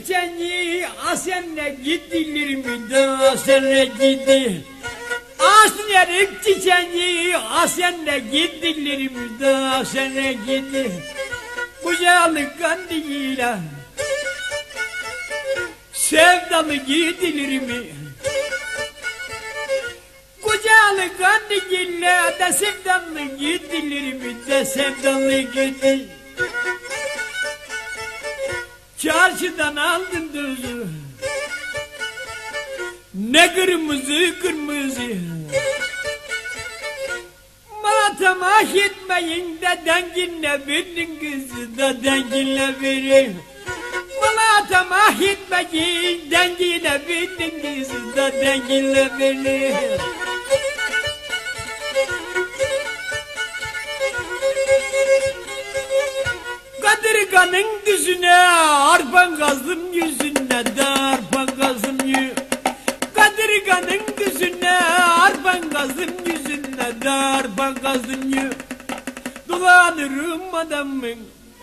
çiçeği asenle gidilir mi de asenle gidilir. Asnerik çiçeği asenle gidilir mi de asenle gidilir. Kucalık kandiliyle sevdalı gidilir mi? Kucalık kandiliyle de sevdalı gidilir mi de sevdalı gidilir. Çarşıdan aldın tuzu, ne kırmızı kırmızı. Bana tamah etmeyin de denginle verin kızı da denginle verin. Bana tamah etmeyin denginle verin kızı da denginle verin. Kadırganın düzüne arpan kazdım yüzüne de arpan kazdım yüzüne. Kadırganın düzüne arpan kazdım yüzüne de arpan kazdım yüzüne. Dolanırım adamın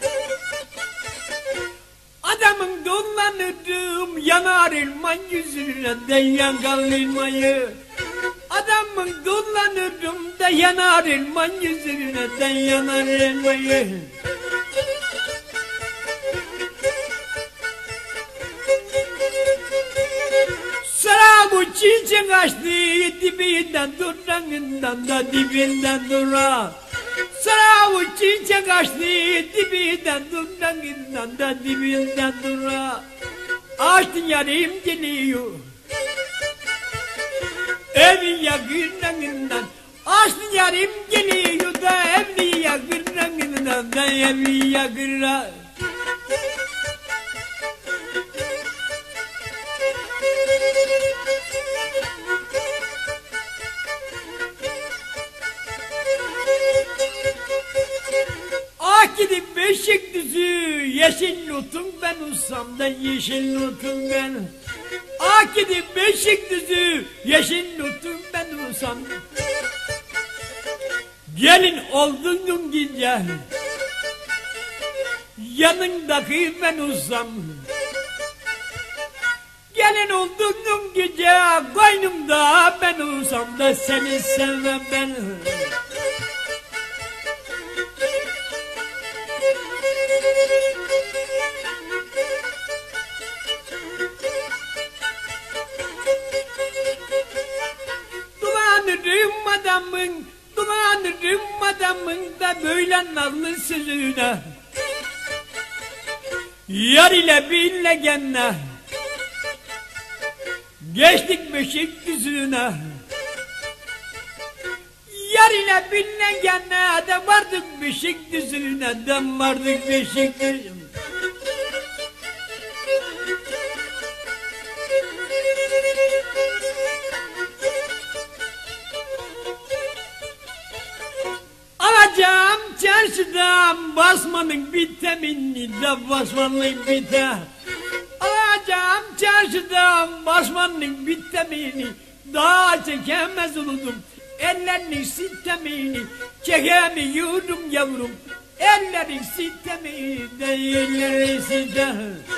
dolanırım yanar elman yüzüne de yanar elmayı. Adamın dolanırım da yanar elman yüzüne de yanar elmayı. Sıra bu çiçek açtı dibinden duranından da dibinden dura. Sıra bu çiçek açtı dibinden duranından da dibinden dura. Açtın yarım geliyor evin yakınlarından. Açtın yarım geliyor da evin yakınlarından da evin yakınlar. Ah gidip Beşikdüzü yeşil nutum ben usam da yeşil nutum ben. Ah gidip Beşikdüzü yeşil nutum ben usam. Gelin oldun gece yanındaki ben usam. Gelin oldun gece koynumda ben usam da seni sevmem ben. Dolanırım adamın da böyle narlı sözüne. Yar ile bille genne geçtik Beşikdüzü'ne. Yar ile bille genne de vardık Beşikdüzü'ne de vardık Beşikdüzü'ne. Alacağım çarşıdan basmanın bitemini de basmanın bite. Alacağım çarşıdan basmanın bitemini daha çekemez oldum. Ellerin sitemini çekemiyorum yavrum. Ellerin sitemini de ellerin sitemini.